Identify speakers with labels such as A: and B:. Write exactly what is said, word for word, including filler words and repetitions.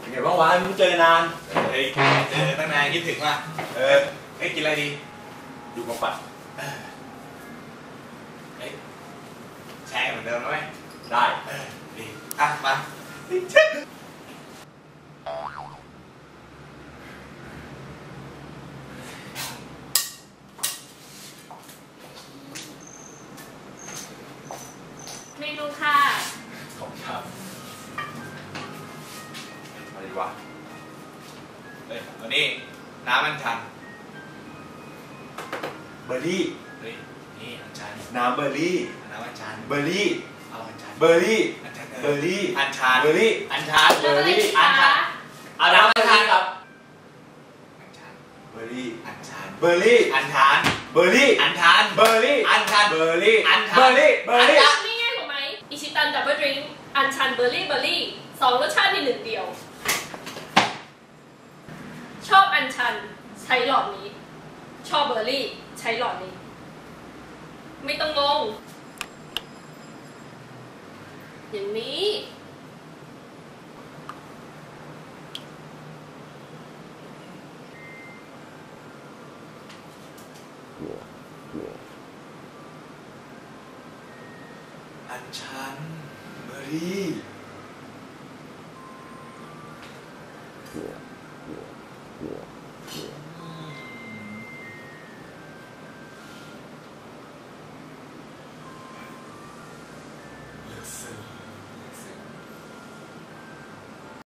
A: เป็นไงบ้างวะมึงเจอนาน
B: เฮ้ยเจอตั้งนานคิดถึงว่ะเออเฮ้ยกินอะไรดี
A: อยู่กับปัด
B: เฮ้ยแชร์เหมือนเดิมไหม
A: ได้
B: เออดีอ่ะมา
C: เมนูค่ะ
A: ขอบคุณครับอะไรดีวะ
B: เฮ้ยวันนี้น้ำอัญชัน
A: เบอร์รี่
B: เฮ้ยนี่อัญชัน
A: น้ำเบอร์รี่
B: น้ำอัญชัน
A: เบอร์รี่
B: เอาอัญชัน
A: เบอร์รี่
B: อัญชัน
A: เบอร์รี่
B: อัญชัน
A: เบอร์รี่
B: อัญชัน
C: เบอร์รี่
B: อัญชันเอาน้ำอัญชันครับอัญชัน
A: เบอร์รี่
B: อัญชัน
A: เบอร์รี่
B: อัญชัน
A: เบอร์รี่
B: อัญชัน
A: เบอร์รี่
B: อัญชัน
A: เบอร์รี่
B: อัญชัน
A: เบอร์รี่เบอร์รี่
C: นี่ง่ายถูกไหมอิชิตันดับเบิลดริงก์อัญชันเบอร์รี่เบอร์รี่สองรสชาติในหนึ่งเดียวชอบอัญชันใช้หลอดนี้ชอบเบอร์รี่ใช้หลอดนี้ไม่ต้องงงอย่างนี้
B: อัญชัน
A: เบอร์รี่